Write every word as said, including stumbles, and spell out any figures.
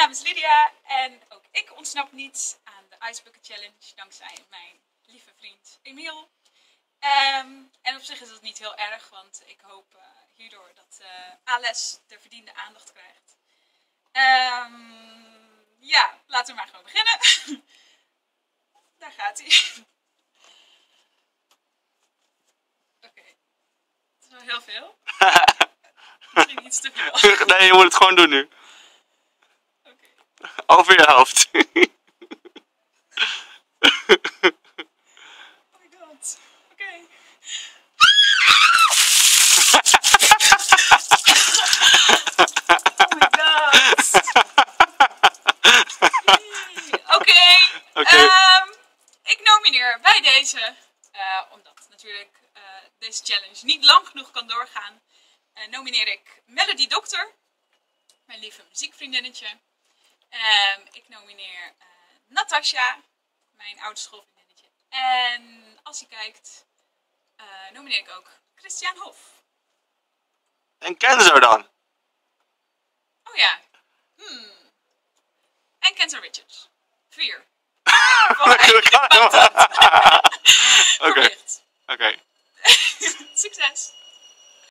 naam is Lydia en ook ik ontsnap niet aan de Ice Bucket Challenge dankzij mijn lieve vriend Emiel. Um, en op zich is dat niet heel erg, want ik hoop uh, hierdoor dat uh, Ales de verdiende aandacht krijgt. Um, ja, laten we maar gewoon beginnen. Daar gaat hij. Oké, okay. Dat is wel heel veel. Misschien iets te veel. Nee, je moet het gewoon doen nu. Oké. Okay. Over je hoofd. Oh my god. Oké. Okay. Oh my god. Oké. Okay. Okay. Um, ik nomineer bij deze, uh, omdat natuurlijk uh, deze challenge niet lang genoeg kan doorgaan, uh, nomineer ik Melody Doctor, mijn lieve muziekvriendinnetje. Um, ik nomineer uh, Natasha, mijn oude schoolvriendinnetje. En als je kijkt, uh, nomineer ik ook Christian Hof. En Kenzo dan? Oh ja. Hmm. En Kenzo Richards. Vier. Oké.